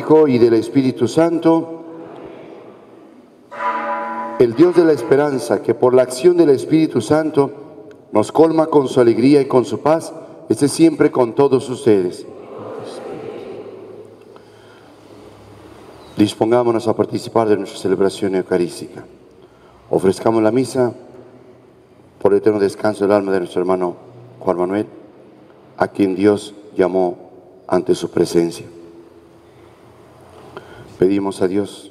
Hijo y del Espíritu Santo. El Dios de la esperanza, que por la acción del Espíritu Santo nos colma con su alegría y con su paz, esté siempre con todos ustedes. Dispongámonos a participar de nuestra celebración eucarística. Ofrezcamos la misa por el eterno descanso del alma de nuestro hermano Juan Manuel, a quien Dios llamó ante su presencia. Pedimos a Dios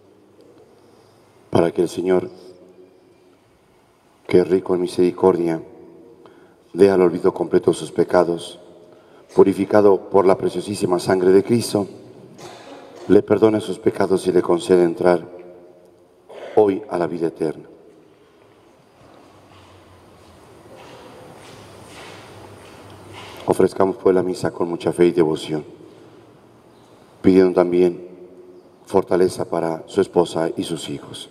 para que el Señor, que es rico en misericordia, dé al olvido completo sus pecados, purificado por la preciosísima sangre de Cristo, le perdone sus pecados y le conceda entrar hoy a la vida eterna. Ofrezcamos pues la misa con mucha fe y devoción, pidiendo también fortaleza para su esposa y sus hijos.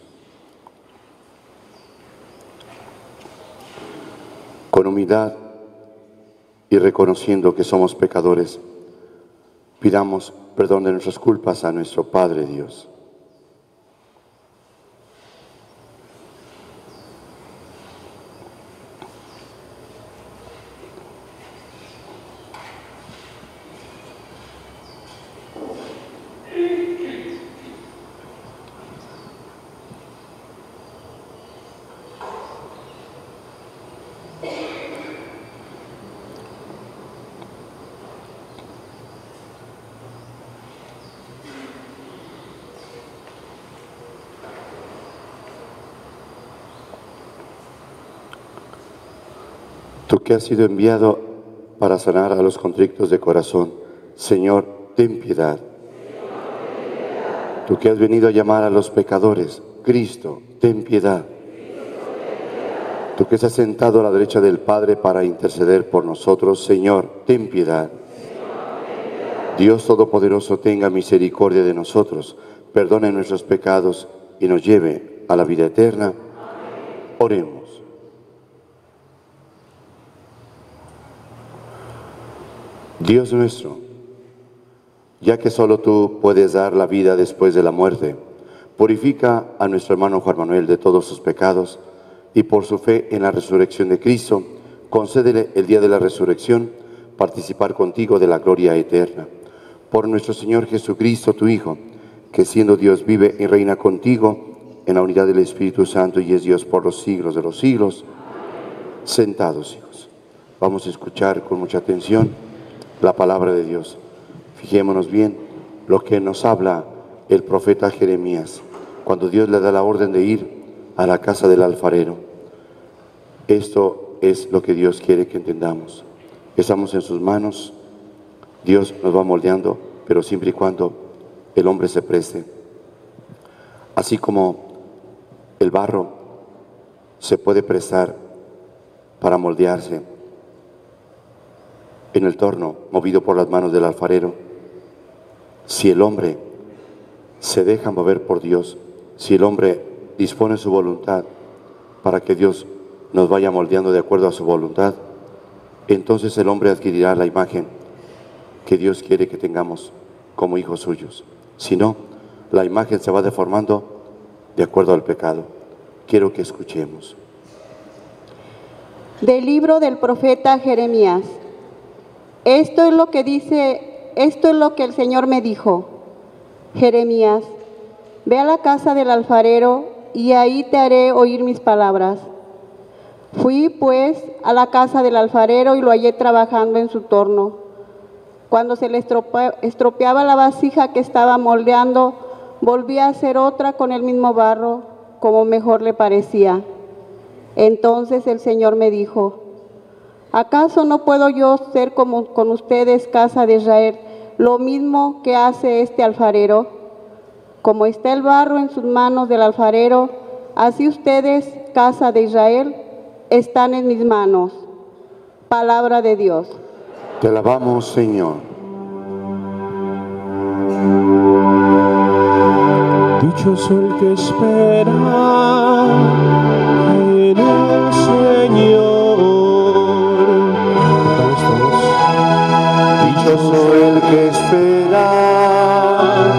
Con humildad y reconociendo que somos pecadores, pidamos perdón de nuestras culpas a nuestro Padre Dios. Tú que has sido enviado para sanar a los contritos de corazón, Señor, ten piedad. Tú que has venido a llamar a los pecadores, Cristo, ten piedad. Tú que estás sentado a la derecha del Padre para interceder por nosotros, Señor, ten piedad. Dios Todopoderoso tenga misericordia de nosotros, perdone nuestros pecados y nos lleve a la vida eterna. Oremos. Dios nuestro, ya que solo tú puedes dar la vida después de la muerte, purifica a nuestro hermano Juan Manuel de todos sus pecados y por su fe en la resurrección de Cristo, concédele el día de la resurrección participar contigo de la gloria eterna. Por nuestro Señor Jesucristo, tu Hijo, que siendo Dios vive y reina contigo en la unidad del Espíritu Santo y es Dios por los siglos de los siglos. Sentados, hijos, vamos a escuchar con mucha atención la palabra de Dios. Fijémonos bien lo que nos habla el profeta Jeremías cuando Dios le da la orden de ir a la casa del alfarero. Esto es lo que Dios quiere que entendamos. Estamos en sus manos, Dios nos va moldeando, pero siempre y cuando el hombre se preste. Así como el barro se puede prestar para moldearse en el torno movido por las manos del alfarero, si el hombre se deja mover por Dios, si el hombre dispone su voluntad para que Dios nos vaya moldeando de acuerdo a su voluntad, entonces el hombre adquirirá la imagen que Dios quiere que tengamos como hijos suyos. Si no, la imagen se va deformando de acuerdo al pecado. Quiero que escuchemos. Del libro del profeta Jeremías. Esto es lo que el Señor me dijo. Jeremías, ve a la casa del alfarero y ahí te haré oír mis palabras. Fui pues a la casa del alfarero y lo hallé trabajando en su torno. Cuando se le estropeaba la vasija que estaba moldeando, volvía a hacer otra con el mismo barro, como mejor le parecía. Entonces el Señor me dijo: ¿acaso no puedo yo ser como con ustedes, casa de Israel, lo mismo que hace este alfarero? Como está el barro en sus manos del alfarero, así ustedes, casa de Israel, están en mis manos. Palabra de Dios. Te alabamos, Señor. Dichoso el que espera en el Señor. Dichoso el que espera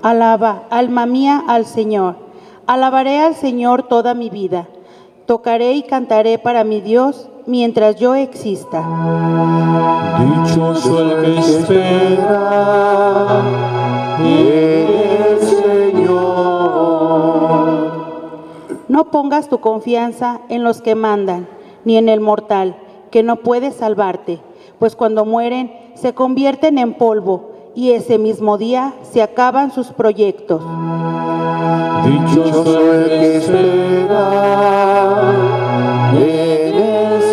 Alaba, alma mía, al Señor. Alabaré al Señor toda mi vida. Tocaré y cantaré para mi Dios mientras yo exista. Dichoso el que espera en el Señor. No pongas tu confianza en los que mandan, ni en el mortal, que no puede salvarte, pues cuando mueren se convierten en polvo, y ese mismo día se acaban sus proyectos. Dichoso el que espera en el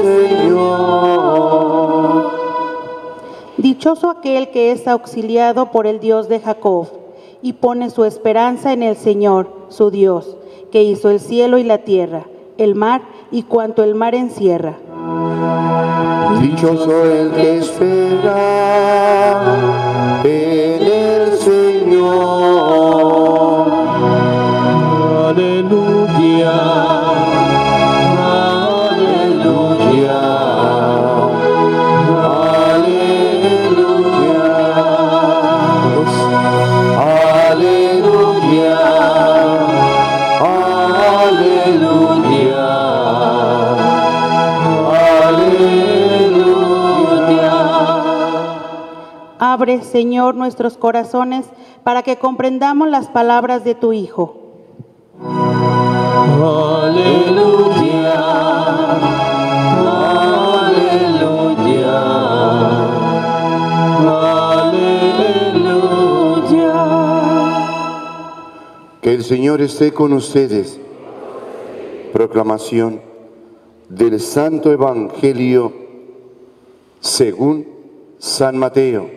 Señor. Dichoso aquel que es auxiliado por el Dios de Jacob, y pone su esperanza en el Señor, su Dios, que hizo el cielo y la tierra, el mar y cuanto el mar encierra. Dichoso el que espera en el Señor. Aleluya, aleluya, aleluya, aleluya, aleluya. Abre, Señor, nuestros corazones para que comprendamos las palabras de tu Hijo. Aleluya, aleluya, aleluya. Que el Señor esté con ustedes. Proclamación del Santo Evangelio según San Mateo.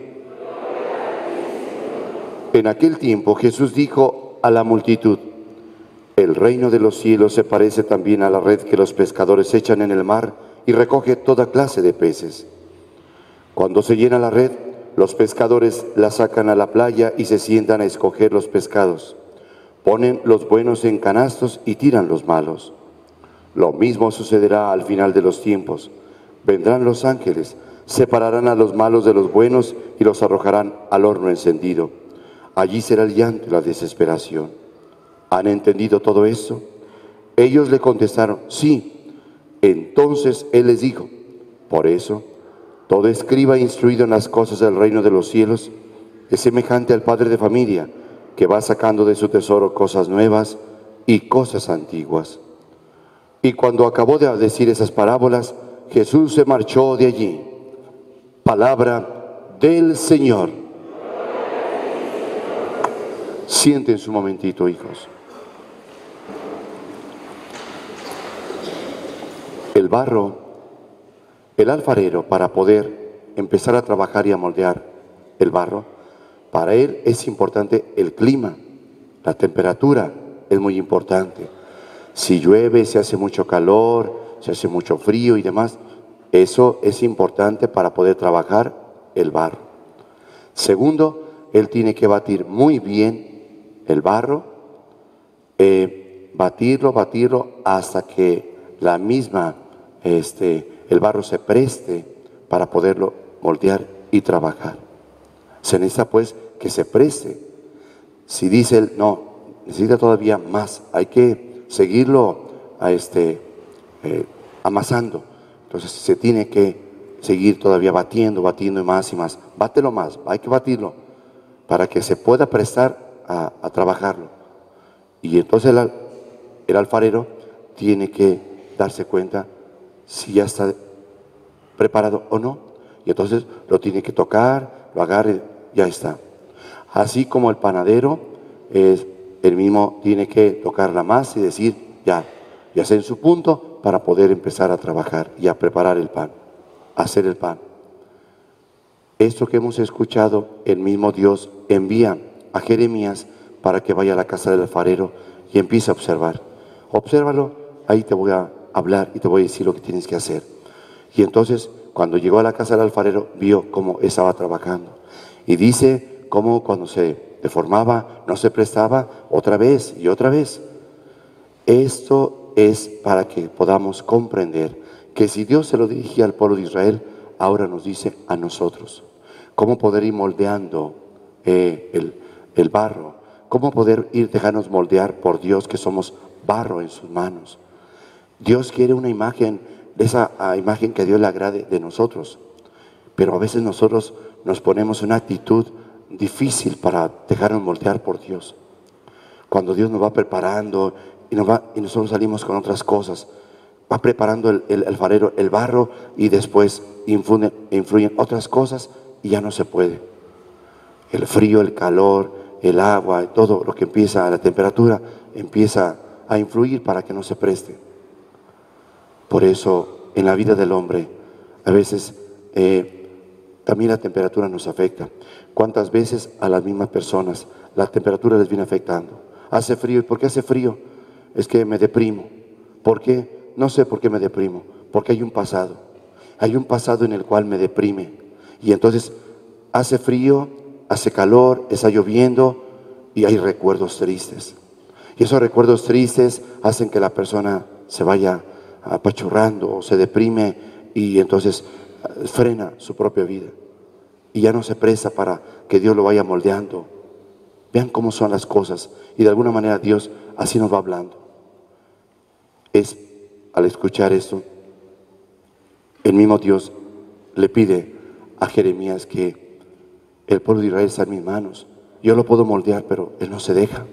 En aquel tiempo Jesús dijo a la multitud: el reino de los cielos se parece también a la red que los pescadores echan en el mar y recoge toda clase de peces. Cuando se llena la red, los pescadores la sacan a la playa y se sientan a escoger los pescados. Ponen los buenos en canastos y tiran los malos. Lo mismo sucederá al final de los tiempos. Vendrán los ángeles, separarán a los malos de los buenos y los arrojarán al horno encendido. Allí será el llanto y la desesperación. ¿Han entendido todo eso? Ellos le contestaron: sí. Entonces él les dijo: por eso, todo escriba instruido en las cosas del reino de los cielos es semejante al padre de familia que va sacando de su tesoro cosas nuevas y cosas antiguas. Y cuando acabó de decir esas parábolas, Jesús se marchó de allí. Palabra del Señor. Siéntense un momentito, hijos. El barro, el alfarero, para poder empezar a trabajar y a moldear el barro, para él es importante el clima, la temperatura es muy importante. Si llueve, si hace mucho calor, si hace mucho frío y demás, eso es importante para poder trabajar el barro. Segundo, él tiene que batir muy bien el barro, batirlo hasta que la misma, el barro se preste para poderlo moldear y trabajar. Se necesita pues que se preste. Si dice él, no, necesita todavía más, hay que seguirlo amasando. Entonces se tiene que seguir todavía batiendo y más. Bátelo más, hay que batirlo para que se pueda prestar a trabajarlo. Y entonces el alfarero tiene que darse cuenta si ya está preparado o no. Y entonces lo tiene que tocar, lo agarre, ya está. Así como el panadero, él mismo tiene que tocar la masa y decir, ya está en su punto para poder empezar a trabajar y a preparar el pan, a hacer el pan. Esto que hemos escuchado, el mismo Dios envía a Jeremías para que vaya a la casa del alfarero y empiece a observar. Obsérvalo, ahí te voy a hablar y te voy a decir lo que tienes que hacer. Y entonces, cuando llegó a la casa del alfarero, vio cómo estaba trabajando. Y dice cómo cuando se deformaba, no se prestaba otra vez y otra vez. Esto es para que podamos comprender que si Dios se lo dirigía al pueblo de Israel, ahora nos dice a nosotros cómo poder ir moldeando el barro, cómo poder dejarnos moldear por Dios, que somos barro en sus manos. Dios quiere una imagen, de esa imagen que a Dios le agrade de nosotros. Pero a veces nosotros nos ponemos una actitud difícil para dejarnos moldear por Dios. Cuando Dios nos va preparando y nosotros salimos con otras cosas, va preparando el alfarero el barro y después influyen otras cosas y ya no se puede. El frío, el calor, el agua, todo lo que empieza, la temperatura empieza a influir para que no se preste. Por eso en la vida del hombre a veces también la temperatura nos afecta. ¿Cuántas veces a las mismas personas la temperatura les viene afectando? Hace frío. ¿Y por qué hace frío? Es que me deprimo. ¿Por qué? No sé por qué me deprimo. Porque hay un pasado. Hay un pasado en el cual me deprime. Y entonces hace frío, hace calor, está lloviendo y hay recuerdos tristes. Y esos recuerdos tristes hacen que la persona se vaya apachurrando o se deprime y entonces frena su propia vida. Y ya no se presta para que Dios lo vaya moldeando. Vean cómo son las cosas. Y de alguna manera Dios así nos va hablando. Es al escuchar esto, el mismo Dios le pide a Jeremías que el pueblo de Israel está en mis manos. Yo lo puedo moldear, pero Él no se deja.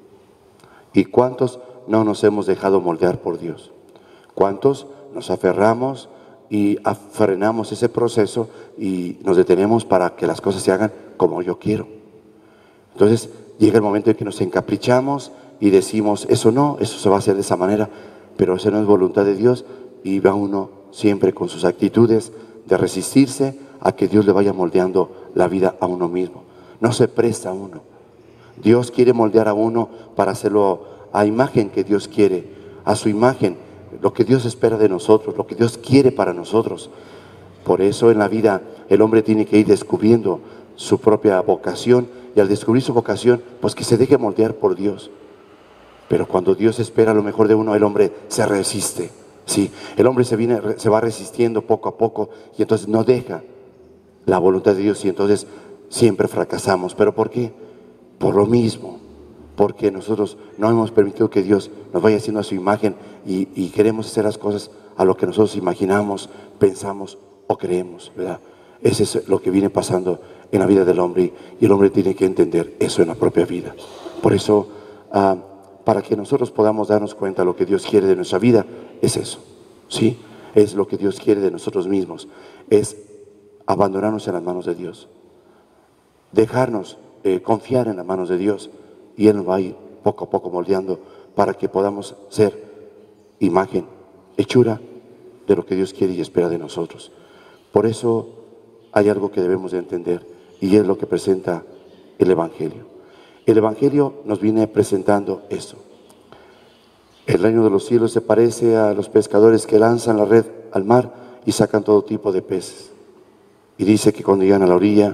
¿Y cuántos no nos hemos dejado moldear por Dios? ¿Cuántos nos aferramos y frenamos ese proceso y nos detenemos para que las cosas se hagan como yo quiero? Entonces llega el momento en que nos encaprichamos y decimos, eso no, eso se va a hacer de esa manera, pero esa no es voluntad de Dios, y va uno siempre con sus actitudes de resistirse a que Dios le vaya moldeando la vida a uno mismo. No se presta a uno. Dios quiere moldear a uno para hacerlo a imagen que Dios quiere, a su imagen, lo que Dios espera de nosotros, lo que Dios quiere para nosotros. Por eso en la vida el hombre tiene que ir descubriendo su propia vocación, y al descubrir su vocación, pues que se deje moldear por Dios. Pero cuando Dios espera lo mejor de uno, el hombre se resiste. Sí, el hombre se va resistiendo poco a poco y entonces no deja la voluntad de Dios y entonces siempre fracasamos. ¿Pero por qué? Por lo mismo, porque nosotros no hemos permitido que Dios nos vaya haciendo a su imagen y queremos hacer las cosas a lo que nosotros imaginamos, pensamos o creemos, ¿verdad? Eso es lo que viene pasando en la vida del hombre y el hombre tiene que entender eso en la propia vida. Por eso, para que nosotros podamos darnos cuenta de lo que Dios quiere de nuestra vida, es eso, ¿sí? Es lo que Dios quiere de nosotros mismos, es abandonarnos en las manos de Dios, dejarnos confiar en las manos de Dios y Él nos va a ir poco a poco moldeando para que podamos ser imagen, hechura de lo que Dios quiere y espera de nosotros. Por eso hay algo que debemos de entender y es lo que presenta el Evangelio. El Evangelio nos viene presentando esto. El reino de los cielos se parece a los pescadores que lanzan la red al mar y sacan todo tipo de peces. Y dice que cuando llegan a la orilla,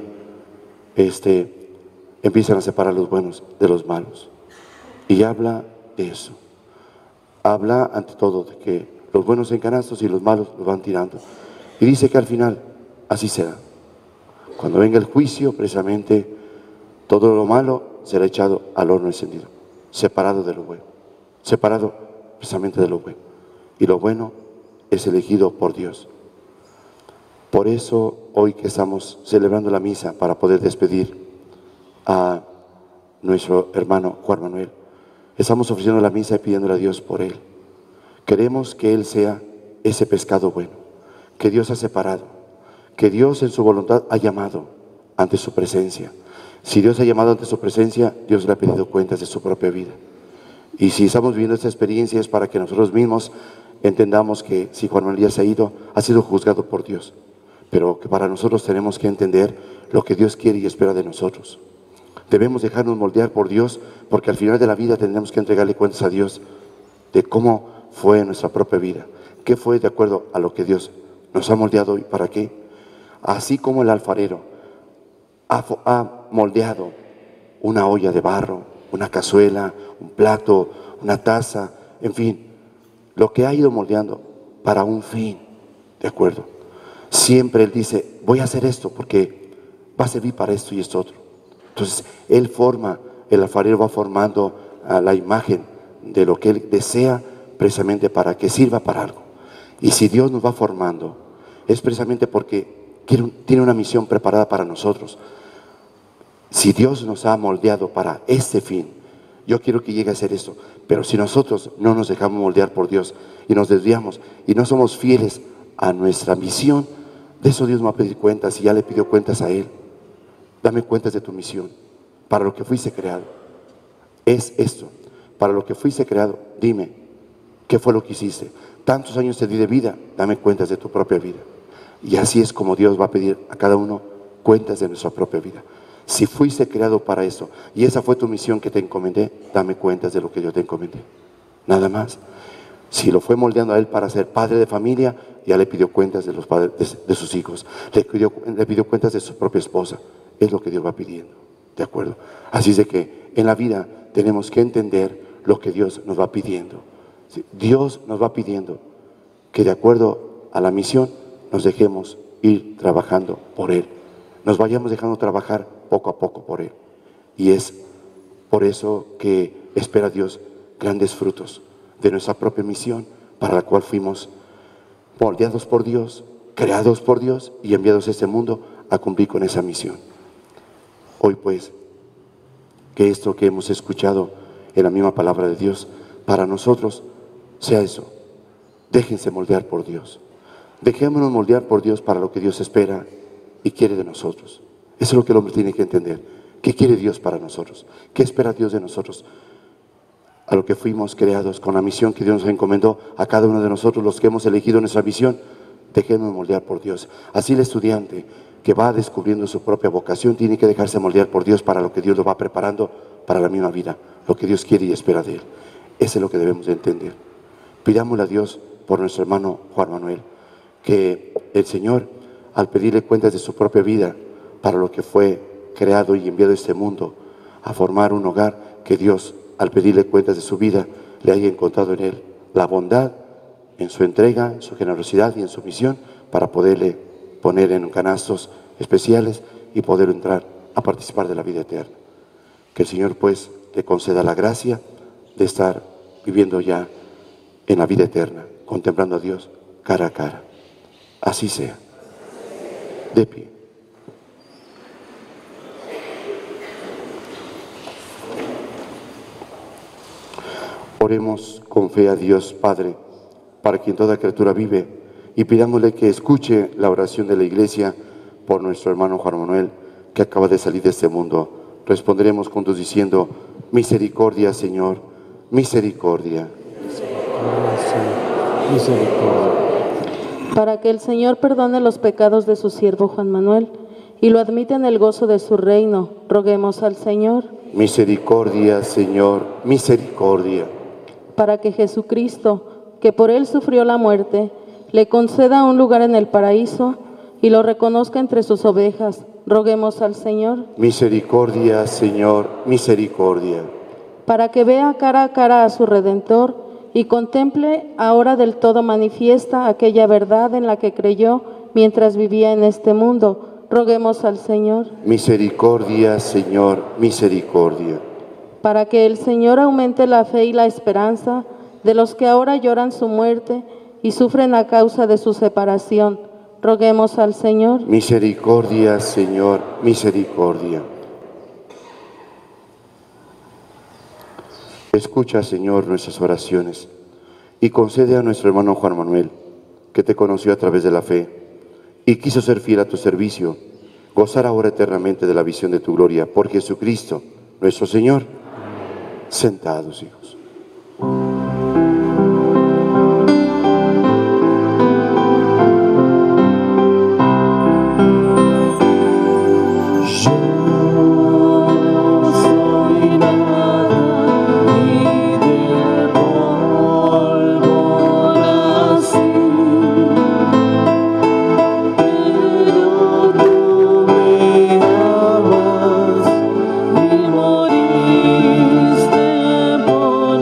empiezan a separar los buenos de los malos. Y habla de eso. Habla ante todo de que los buenos en canastos y los malos los van tirando. Y dice que al final así será. Cuando venga el juicio, precisamente, todo lo malo será echado al horno encendido, separado de lo bueno, separado precisamente de lo bueno. Y lo bueno es elegido por Dios. Por eso, hoy que estamos celebrando la misa para poder despedir a nuestro hermano Juan Manuel, estamos ofreciendo la misa y pidiéndole a Dios por él. Queremos que él sea ese pescado bueno, que Dios ha separado, que Dios en su voluntad ha llamado ante su presencia. Si Dios ha llamado ante su presencia, Dios le ha pedido cuentas de su propia vida. Y si estamos viviendo esta experiencia es para que nosotros mismos entendamos que si Juan Manuel ya se ha ido, ha sido juzgado por Dios. Pero que para nosotros tenemos que entender lo que Dios quiere y espera de nosotros. Debemos dejarnos moldear por Dios, porque al final de la vida tendremos que entregarle cuentas a Dios de cómo fue nuestra propia vida, qué fue de acuerdo a lo que Dios nos ha moldeado y para qué. Así como el alfarero ha moldeado una olla de barro, una cazuela, un plato, una taza, en fin, lo que ha ido moldeando para un fin, ¿de acuerdo? Siempre Él dice, voy a hacer esto porque va a servir para esto y esto otro. Entonces, Él forma el alfarero va formando la imagen de lo que Él desea precisamente para que sirva para algo. Y si Dios nos va formando, es precisamente porque tiene una misión preparada para nosotros. Si Dios nos ha moldeado para este fin, yo quiero que llegue a ser esto. Pero si nosotros no nos dejamos moldear por Dios y nos desviamos y no somos fieles a nuestra misión, de eso Dios me va a pedir cuentas y ya le pidió cuentas a Él. Dame cuentas de tu misión, para lo que fuiste creado. Es esto, para lo que fuiste creado, dime, ¿qué fue lo que hiciste? Tantos años te di de vida, dame cuentas de tu propia vida. Y así es como Dios va a pedir a cada uno cuentas de nuestra propia vida. Si fuiste creado para eso y esa fue tu misión que te encomendé, dame cuentas de lo que yo te encomendé. Nada más. Si lo fue moldeando a Él para ser padre de familia, ya le pidió cuentas de los padres de sus hijos. Le pidió cuentas de su propia esposa. Es lo que Dios va pidiendo. ¿De acuerdo? Así es de que en la vida tenemos que entender lo que Dios nos va pidiendo. Dios nos va pidiendo que de acuerdo a la misión nos dejemos ir trabajando por Él. Nos vayamos dejando trabajar poco a poco por Él. Y es por eso que espera Dios grandes frutos de nuestra propia misión, para la cual fuimos moldeados por Dios, creados por Dios y enviados a este mundo a cumplir con esa misión. Hoy pues, que esto que hemos escuchado en la misma palabra de Dios, para nosotros sea eso. Déjense moldear por Dios. Dejémonos moldear por Dios para lo que Dios espera y quiere de nosotros. Eso es lo que el hombre tiene que entender. ¿Qué quiere Dios para nosotros? ¿Qué espera Dios de nosotros? A lo que fuimos creados, con la misión que Dios nos encomendó a cada uno de nosotros, los que hemos elegido nuestra visión, dejémonos moldear por Dios. Así el estudiante que va descubriendo su propia vocación tiene que dejarse moldear por Dios para lo que Dios lo va preparando para la misma vida, lo que Dios quiere y espera de él. Eso es lo que debemos de entender. Pidámosle a Dios por nuestro hermano Juan Manuel, que el Señor, al pedirle cuentas de su propia vida para lo que fue creado y enviado a este mundo, a formar un hogar, que Dios, al pedirle cuentas de su vida, le haya encontrado en él la bondad, en su entrega, en su generosidad y en su misión, para poderle poner en canastos especiales y poder entrar a participar de la vida eterna. Que el Señor pues le conceda la gracia de estar viviendo ya en la vida eterna, contemplando a Dios cara a cara. Así sea. De pie. Oremos con fe a Dios Padre, para quien toda criatura vive, y pidámosle que escuche la oración de la Iglesia por nuestro hermano Juan Manuel, que acaba de salir de este mundo. Responderemos juntos diciendo: misericordia, Señor, misericordia. Misericordia. Para que el Señor perdone los pecados de su siervo Juan Manuel y lo admita en el gozo de su reino, roguemos al Señor. Misericordia, Señor, misericordia. Para que Jesucristo, que por él sufrió la muerte, le conceda un lugar en el paraíso y lo reconozca entre sus ovejas, roguemos al Señor. Misericordia, Señor, misericordia. Para que vea cara a cara a su Redentor y contemple ahora del todo manifiesta aquella verdad en la que creyó mientras vivía en este mundo, roguemos al Señor. Misericordia, Señor, misericordia. Para que el Señor aumente la fe y la esperanza de los que ahora lloran su muerte y sufren a causa de su separación, roguemos al Señor. Misericordia, Señor, misericordia. Escucha, Señor, nuestras oraciones y concede a nuestro hermano Juan Manuel, que te conoció a través de la fe y quiso ser fiel a tu servicio, gozar ahora eternamente de la visión de tu gloria, por Jesucristo, nuestro Señor. Sentados, hijos. Moriste por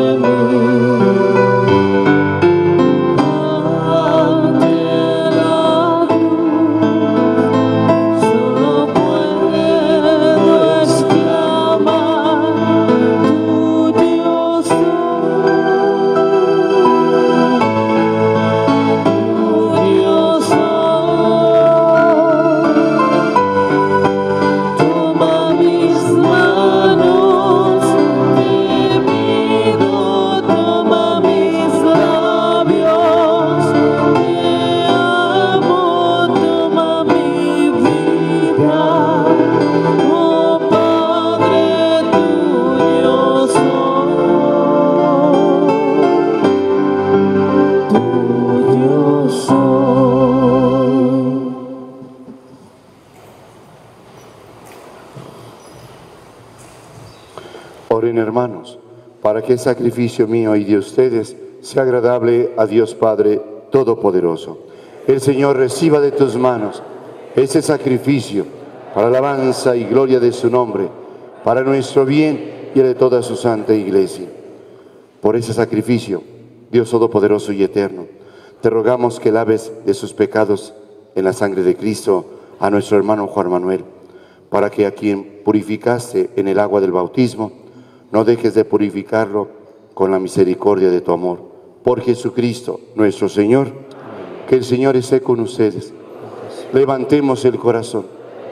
Oren, hermanos, para que el sacrificio mío y de ustedes sea agradable a Dios Padre Todopoderoso. El Señor reciba de tus manos ese sacrificio para alabanza y gloria de su nombre, para nuestro bien y el de toda su santa Iglesia. Por ese sacrificio, Dios Todopoderoso y Eterno, te rogamos que laves de sus pecados en la sangre de Cristo a nuestro hermano Juan Manuel, para que a quien purificaste en el agua del bautismo, no dejes de purificarlo con la misericordia de tu amor. Por Jesucristo nuestro Señor, que el Señor esté con ustedes. Levantemos el corazón.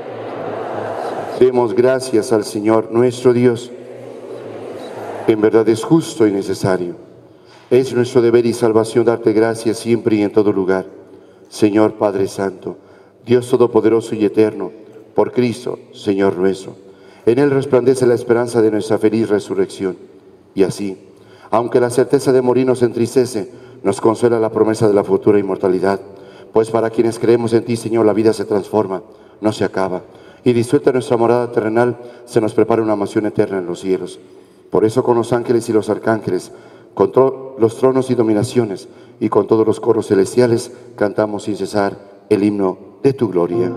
Demos gracias al Señor nuestro Dios. En verdad es justo y necesario. Es nuestro deber y salvación darte gracias siempre y en todo lugar. Señor Padre Santo, Dios Todopoderoso y Eterno, por Cristo, Señor nuestro. En Él resplandece la esperanza de nuestra feliz resurrección. Y así, aunque la certeza de morir nos entristece, nos consuela la promesa de la futura inmortalidad. Pues para quienes creemos en ti, Señor, la vida se transforma, no se acaba. Y disuelta nuestra morada terrenal, se nos prepara una mansión eterna en los cielos. Por eso con los ángeles y los arcángeles, con los tronos y dominaciones, y con todos los coros celestiales, cantamos sin cesar el himno de tu gloria.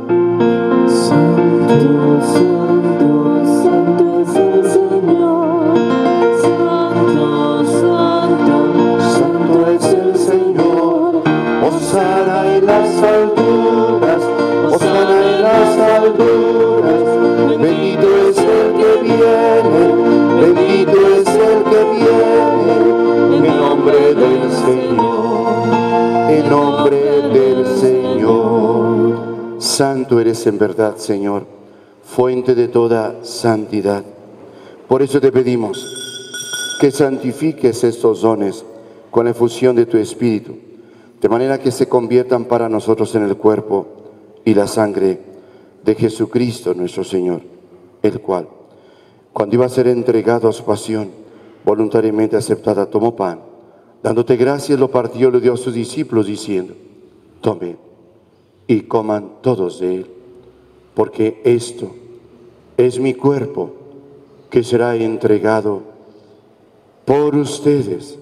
Santo, santo, santo es el Señor. Santo, santo, santo es el Señor. Hosana en las alturas, hosana en las alturas. Bendito es el que viene, bendito es el que viene. En nombre del Señor, en nombre del Señor. Santo eres en verdad, Señor, fuente de toda santidad. Por eso te pedimos que santifiques estos dones con la efusión de tu Espíritu, de manera que se conviertan para nosotros en el cuerpo y la sangre de Jesucristo nuestro Señor, el cual, cuando iba a ser entregado a su pasión, voluntariamente aceptada, tomó pan, dándote gracias, lo partió y lo dio a sus discípulos, diciendo: tomen y coman todos de él, porque esto es mi cuerpo que será entregado por ustedes.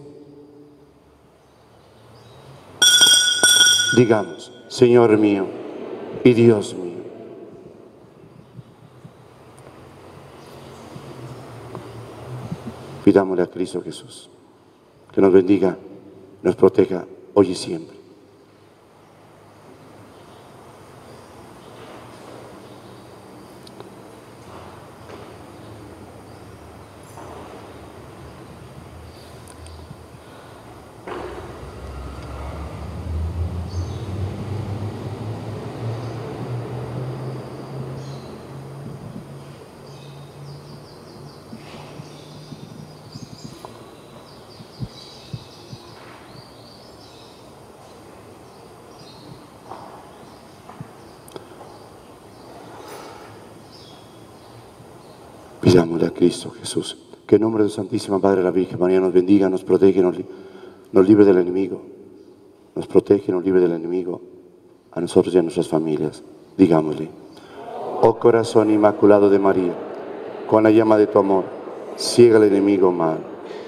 Digamos: Señor mío y Dios mío. Pidámosle a Cristo Jesús que nos bendiga, nos proteja hoy y siempre. Pidámosle a Cristo Jesús que en nombre de Santísima Madre la Virgen María nos bendiga, nos protege, nos libre del enemigo, nos protege, nos libre del enemigo, a nosotros y a nuestras familias. Digámosle: oh corazón inmaculado de María, con la llama de tu amor, ciega al enemigo mal.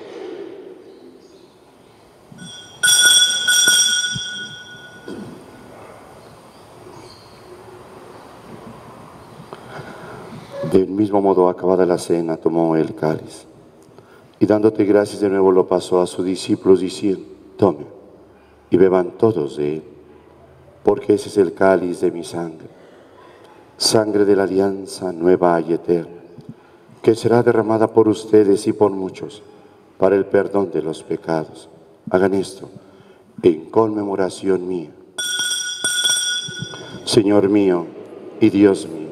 Del mismo modo, acabada la cena, tomó el cáliz y dándote gracias de nuevo lo pasó a sus discípulos diciendo: tomen y beban todos de él, porque ese es el cáliz de mi sangre, sangre de la alianza nueva y eterna, que será derramada por ustedes y por muchos para el perdón de los pecados. Hagan esto en conmemoración mía. Señor mío y Dios mío.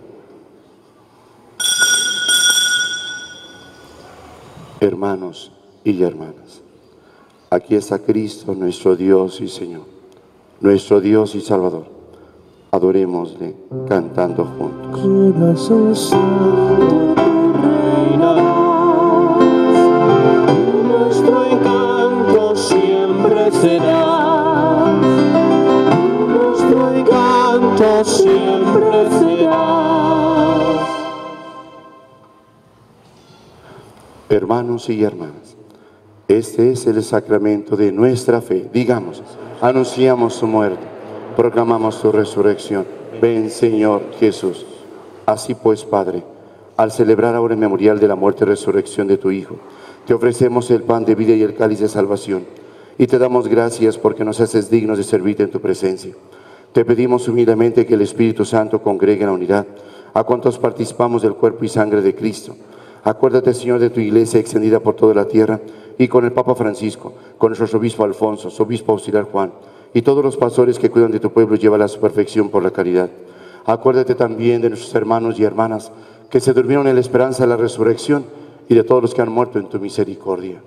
Hermanos y hermanas, aquí está Cristo, nuestro Dios y Señor, nuestro Dios y Salvador. Adorémosle cantando juntos. Corazón santo, reinarás, nuestro encanto siempre será, nuestro encanto siempre será. Hermanos y hermanas, este es el sacramento de nuestra fe. Digamos, anunciamos su muerte, proclamamos su resurrección. Ven, Señor Jesús. Así pues, Padre, al celebrar ahora el memorial de la muerte y resurrección de tu Hijo, te ofrecemos el pan de vida y el cáliz de salvación, y te damos gracias porque nos haces dignos de servirte en tu presencia. Te pedimos humildemente que el Espíritu Santo congregue en la unidad a cuantos participamos del cuerpo y sangre de Cristo. Acuérdate, Señor, de tu iglesia extendida por toda la tierra, y con el Papa Francisco, con nuestro obispo Alfonso, su obispo auxiliar Juan, y todos los pastores que cuidan de tu pueblo y llevan a su perfección por la caridad. Acuérdate también de nuestros hermanos y hermanas que se durmieron en la esperanza de la resurrección, y de todos los que han muerto en tu misericordia.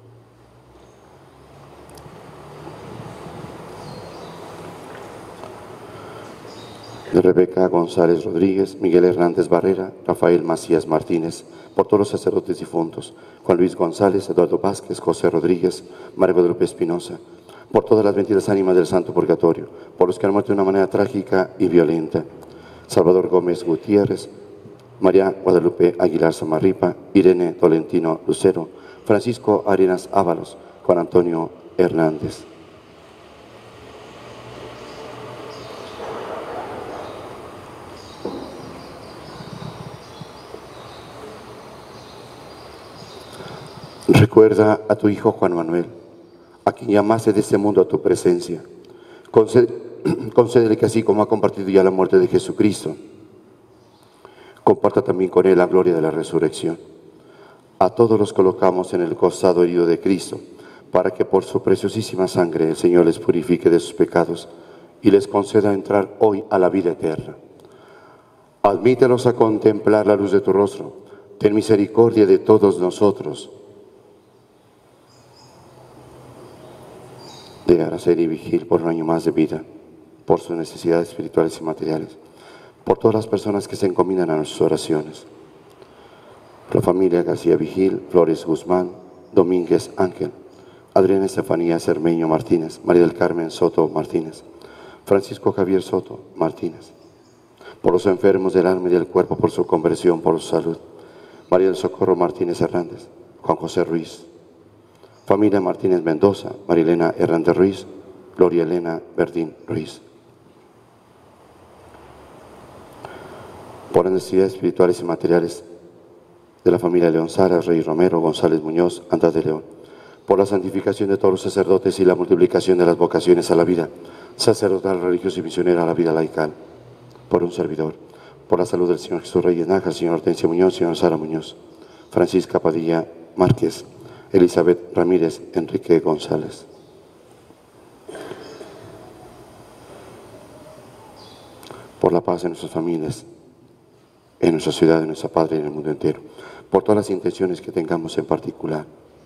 De Rebeca González Rodríguez, Miguel Hernández Barrera, Rafael Macías Martínez, por todos los sacerdotes difuntos, Juan Luis González, Eduardo Vázquez, José Rodríguez, María Guadalupe Espinosa, por todas las benditas ánimas del Santo Purgatorio, por los que han muerto de una manera trágica y violenta, Salvador Gómez Gutiérrez, María Guadalupe Aguilar Samarripa, Irene Tolentino Lucero, Francisco Arenas Ábalos, Juan Antonio Hernández. Recuerda a tu Hijo Juan Manuel, a quien llamaste de este mundo a tu presencia. Concédele que así como ha compartido ya la muerte de Jesucristo, comparta también con él la gloria de la resurrección. A todos los colocamos en el costado herido de Cristo, para que por su preciosísima sangre el Señor les purifique de sus pecados y les conceda entrar hoy a la vida eterna. Admítelos a contemplar la luz de tu rostro. Ten misericordia de todos nosotros. De Araceli Vigil por un año más de vida, por sus necesidades espirituales y materiales, por todas las personas que se encomiendan a nuestras oraciones. Por la familia García Vigil, Flores Guzmán, Domínguez Ángel, Adriana Estefanía Cermeño Martínez, María del Carmen Soto Martínez, Francisco Javier Soto Martínez. Por los enfermos del alma y del cuerpo, por su conversión, por su salud. María del Socorro Martínez Hernández, Juan José Ruiz. Familia Martínez Mendoza, María Elena Hernández Ruiz, Gloria Elena Verdín Ruiz. Por las necesidades espirituales y materiales de la familia León Saras, Rey Romero, González Muñoz, Andas de León. Por la santificación de todos los sacerdotes y la multiplicación de las vocaciones a la vida sacerdotal, religiosa y misionera, a la vida laical. Por un servidor. Por la salud del señor Jesús Reyes Nájar, señor Hortensia Muñoz, señor Sara Muñoz. Francisca Padilla Márquez, Elizabeth Ramírez, Enrique González. Por la paz en nuestras familias, en nuestra ciudad, en nuestra patria y en el mundo entero. Por todas las intenciones que tengamos en particular.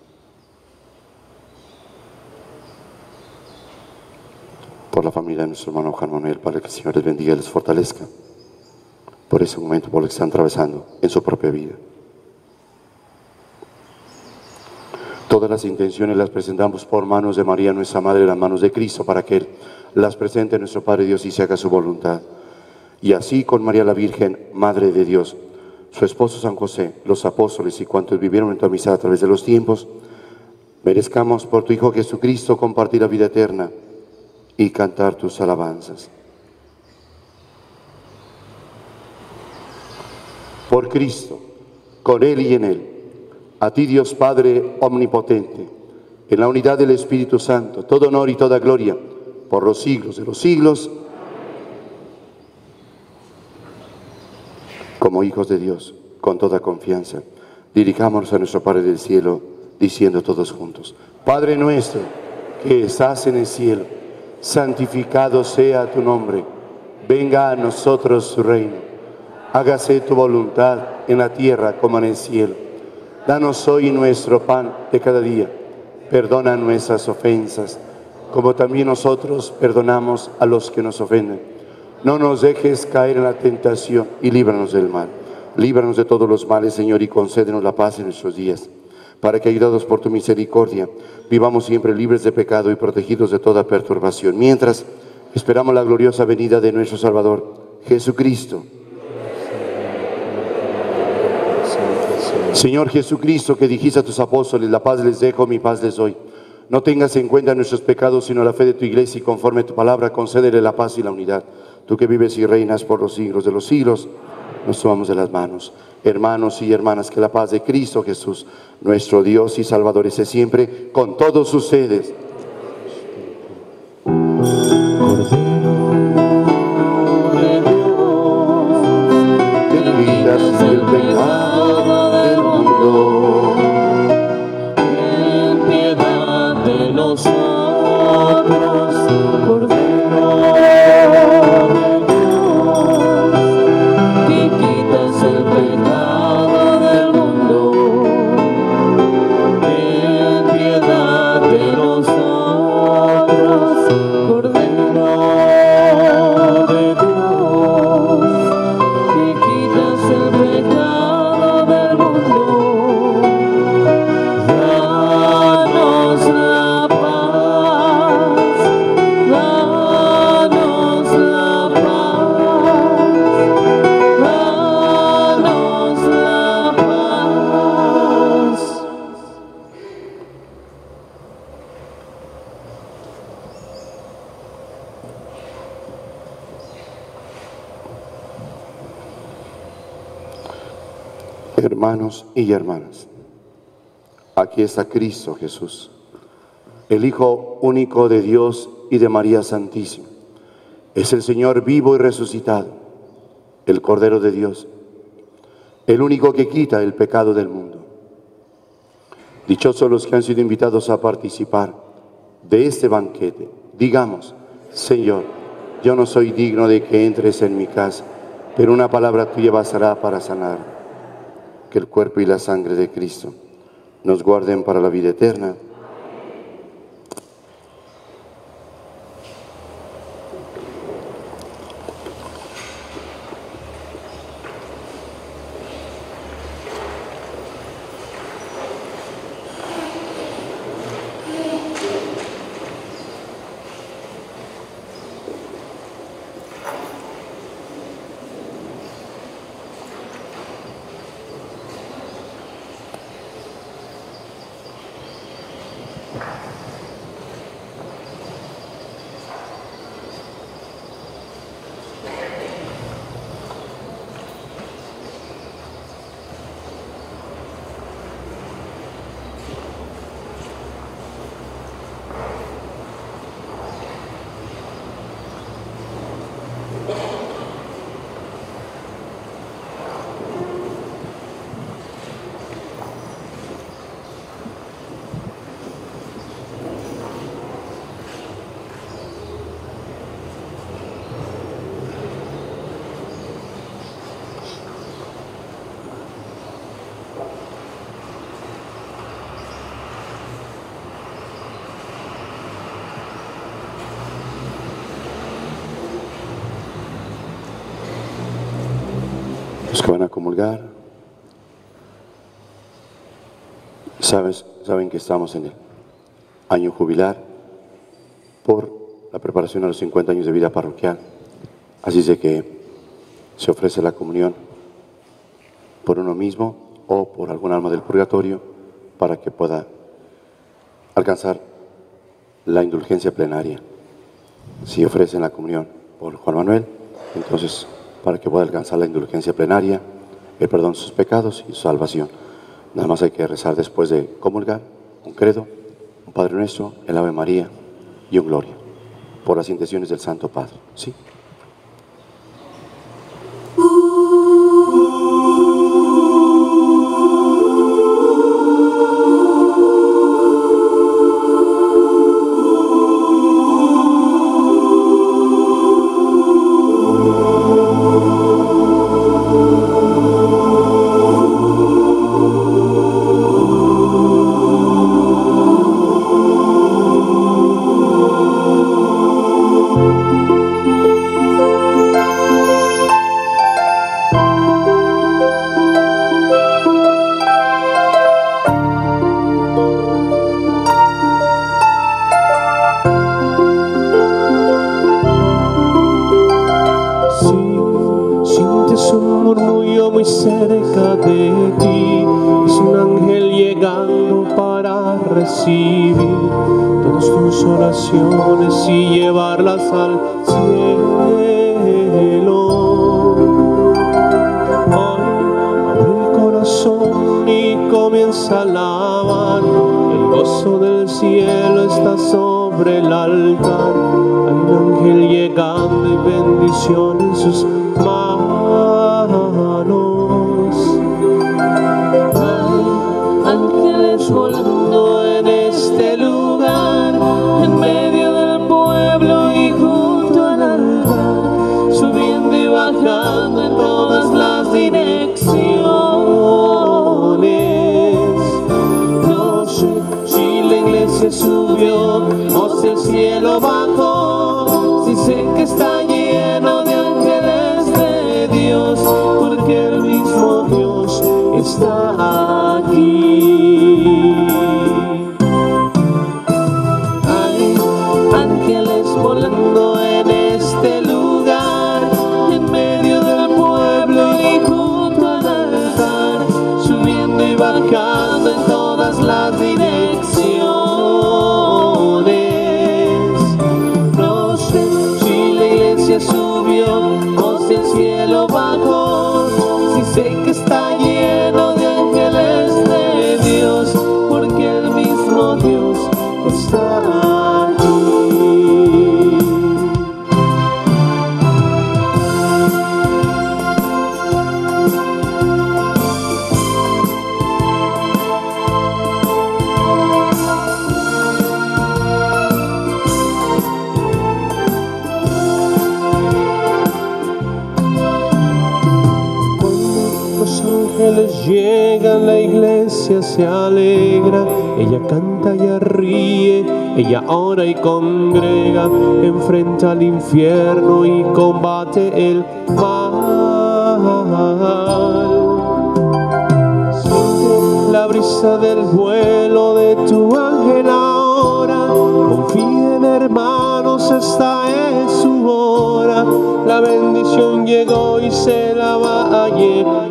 Por la familia de nuestro hermano Juan Manuel, para que el Señor les bendiga y les fortalezca. Por ese momento por el que están atravesando en su propia vida. Todas las intenciones las presentamos por manos de María, nuestra Madre, las manos de Cristo, para que Él las presente a nuestro Padre Dios y se haga su voluntad. Y así con María la Virgen, Madre de Dios, su esposo San José, los apóstoles y cuantos vivieron en tu amistad a través de los tiempos, merezcamos por tu Hijo Jesucristo compartir la vida eterna y cantar tus alabanzas. Por Cristo, con Él y en Él, a ti Dios Padre omnipotente, en la unidad del Espíritu Santo, todo honor y toda gloria, por los siglos de los siglos. Como hijos de Dios, con toda confianza, dirijámonos a nuestro Padre del cielo, diciendo todos juntos: Padre nuestro, que estás en el cielo, santificado sea tu nombre, venga a nosotros tu reino, hágase tu voluntad en la tierra como en el cielo. Danos hoy nuestro pan de cada día, perdona nuestras ofensas, como también nosotros perdonamos a los que nos ofenden. No nos dejes caer en la tentación y líbranos del mal. Líbranos de todos los males, Señor, y concédenos la paz en nuestros días, para que, ayudados por tu misericordia, vivamos siempre libres de pecado y protegidos de toda perturbación, mientras esperamos la gloriosa venida de nuestro Salvador, Jesucristo. Santo Señor. Señor Jesucristo, que dijiste a tus apóstoles, la paz les dejo, mi paz les doy. No tengas en cuenta nuestros pecados, sino la fe de tu iglesia, y conforme a tu palabra, concédele la paz y la unidad. Tú que vives y reinas por los siglos de los siglos, nos tomamos de las manos. Hermanos y hermanas, que la paz de Cristo Jesús, nuestro Dios y Salvador, esté siempre con todos ustedes. El pecado del mundo, ten piedad de nosotros, Cordero de Dios, que quitas el pecado del mundo, ten piedad de nosotros, Cordero de Dios, que quitas el pecado del mundo. Danos la paz, danos la paz, danos la paz. Hermanos y hermanas, aquí está Cristo Jesús, el Hijo único de Dios y de María Santísima. Es el Señor vivo y resucitado, el Cordero de Dios, el único que quita el pecado del mundo. Dichosos los que han sido invitados a participar de este banquete. Digamos, Señor, yo no soy digno de que entres en mi casa, pero una palabra tuya bastará para sanar. Que el cuerpo y la sangre de Cristo nos guarden para la vida eterna. Los que van a comulgar saben que estamos en el año jubilar por la preparación a los 50 años de vida parroquial. Así es de que se ofrece la comunión por uno mismo o por algún alma del purgatorio para que pueda alcanzar la indulgencia plenaria. Si ofrecen la comunión por Juan Manuel, entonces para que pueda alcanzar la indulgencia plenaria, el perdón de sus pecados y su salvación. Nada más hay que rezar después de comulgar un credo, un Padre Nuestro, el Ave María y un Gloria, por las intenciones del Santo Padre. ¿Sí? recibir todas tus oraciones y llevarlas al cielo. Hoy abre el corazón y comienza a alabar. El gozo del cielo está sobre el altar. Hay un ángel llegando y bendición en sus manos. Hay ángeles volando en este lugar, en medio del pueblo y junto al altar, subiendo y bajando en todas las direcciones. No sé si la iglesia subió o si el cielo bajó, si sé que está lleno de ángeles de Dios, porque el mismo Dios está aquí. Hay ángeles volando en este lugar, en medio del pueblo y junto al altar, subiendo y bajando en todas las direcciones. No sé si la iglesia subió o si el cielo bajó, si sé que está lleno de ángeles de Dios, porque el mismo Dios está aquí. Los ángeles llegan, la iglesia se alegra, ella canta, ella ríe, ella ora y congrega, enfrenta al infierno y combate el mal. Siente la brisa del vuelo de tu ángel ahora, confíen hermanos, esta es su hora, la bendición llegó y se la va a llevar.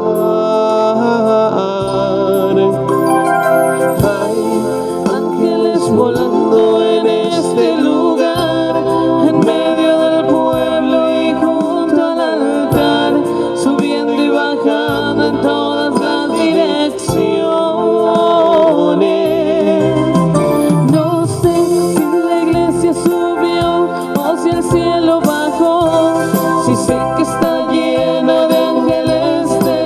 Hay ángeles volando en este lugar, en medio del pueblo y junto al altar, subiendo y bajando en todas las direcciones. No sé si la iglesia subió o si el cielo bajó, si sé que está lleno de ángeles de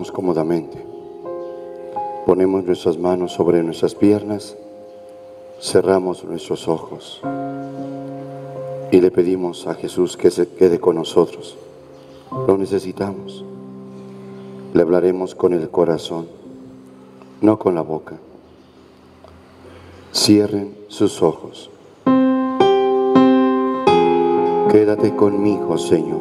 sentamos cómodamente. Ponemos nuestras manos sobre nuestras piernas, cerramos nuestros ojos y le pedimos a Jesús que se quede con nosotros. Lo necesitamos. Le hablaremos con el corazón, no con la boca. Cierren sus ojos. Quédate conmigo, Señor,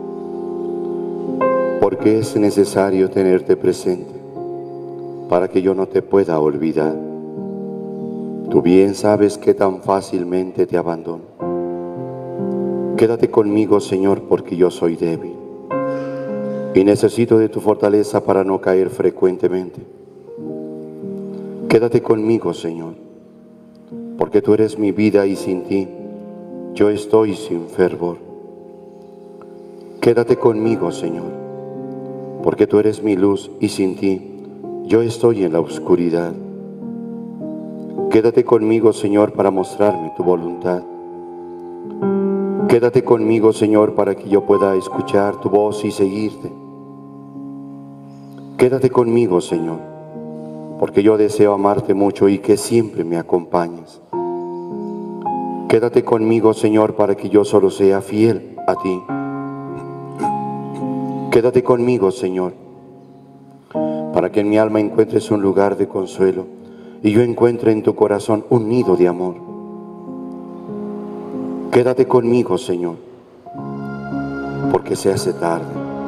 porque es necesario tenerte presente para que yo no te pueda olvidar. Tú bien sabes que tan fácilmente te abandono. Quédate conmigo, Señor, porque yo soy débil y necesito de tu fortaleza para no caer frecuentemente. Quédate conmigo, Señor, porque tú eres mi vida y sin ti yo estoy sin fervor. Quédate conmigo, Señor, porque tú eres mi luz y sin ti yo estoy en la oscuridad. Quédate conmigo, Señor, para mostrarme tu voluntad. Quédate conmigo, Señor, para que yo pueda escuchar tu voz y seguirte. Quédate conmigo, Señor, porque yo deseo amarte mucho y que siempre me acompañes. Quédate conmigo, Señor, para que yo solo sea fiel a ti. Quédate conmigo, Señor, para que en mi alma encuentres un lugar de consuelo y yo encuentre en tu corazón un nido de amor. Quédate conmigo, Señor, porque se hace tarde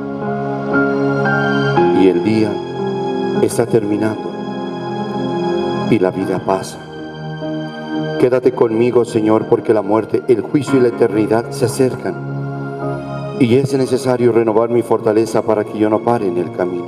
y el día está terminando y la vida pasa. Quédate conmigo, Señor, porque la muerte, el juicio y la eternidad se acercan y es necesario renovar mi fortaleza para que yo no pare en el camino.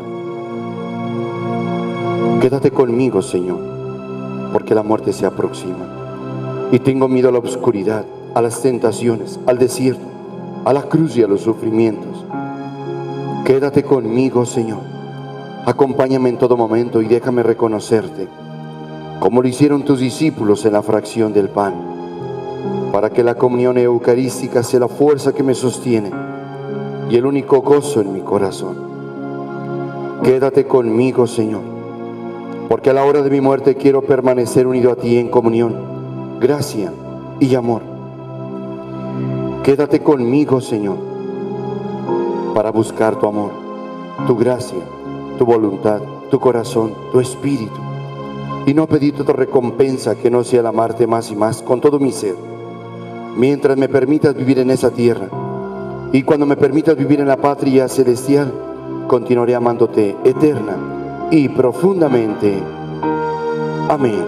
Quédate conmigo, Señor, porque la muerte se aproxima y tengo miedo a la oscuridad, a las tentaciones, al desierto, a la cruz y a los sufrimientos. Quédate conmigo, Señor. Acompáñame en todo momento y déjame reconocerte, como lo hicieron tus discípulos en la fracción del pan, para que la comunión eucarística sea la fuerza que me sostiene y el único gozo en mi corazón. Quédate conmigo, Señor, porque a la hora de mi muerte quiero permanecer unido a ti en comunión, gracia y amor. Quédate conmigo, Señor, para buscar tu amor, tu gracia, tu voluntad, tu corazón, tu espíritu, y no pedir otra recompensa que no sea el amarte más y más con todo mi ser, mientras me permitas vivir en esa tierra. Y cuando me permitas vivir en la patria celestial, continuaré amándote eterna y profundamente. Amén.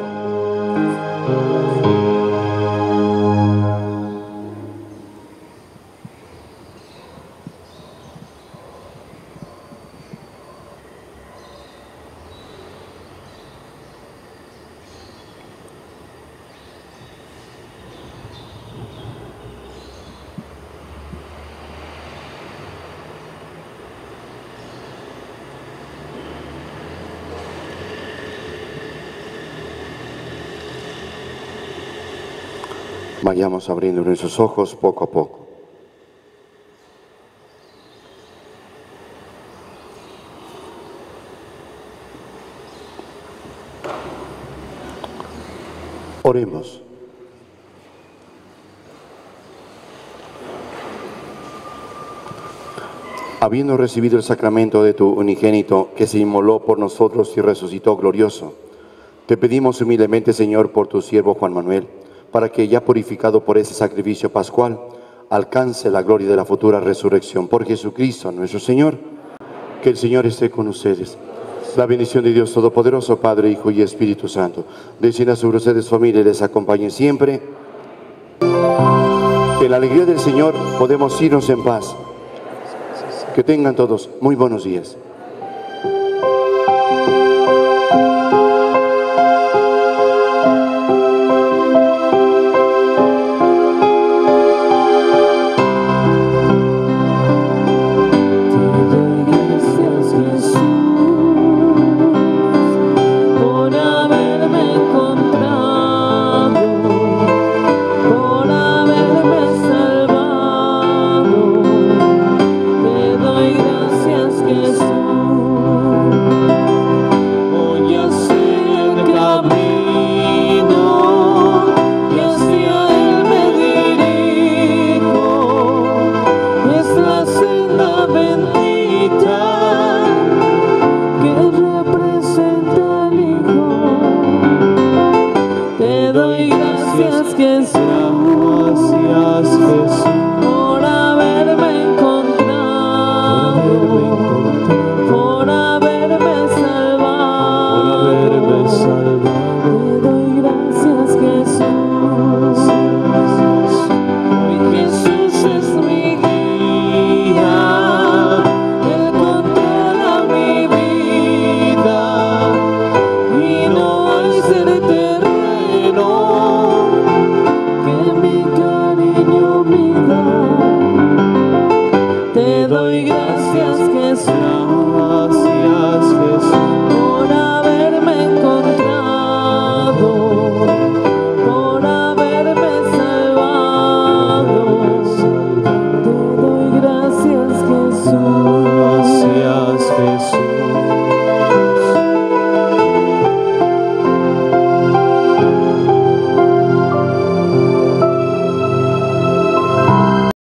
Vayamos abriendo nuestros ojos poco a poco. Oremos. Habiendo recibido el sacramento de tu unigénito, que se inmoló por nosotros y resucitó glorioso, te pedimos humildemente, Señor, por tu siervo Juan Manuel, para que, ya purificado por ese sacrificio pascual, alcance la gloria de la futura resurrección. Por Jesucristo nuestro Señor. Que el Señor esté con ustedes. La bendición de Dios Todopoderoso, Padre, Hijo y Espíritu Santo, descienda sobre ustedes, familia, y les acompañe siempre. En la alegría del Señor podemos irnos en paz. Que tengan todos muy buenos días.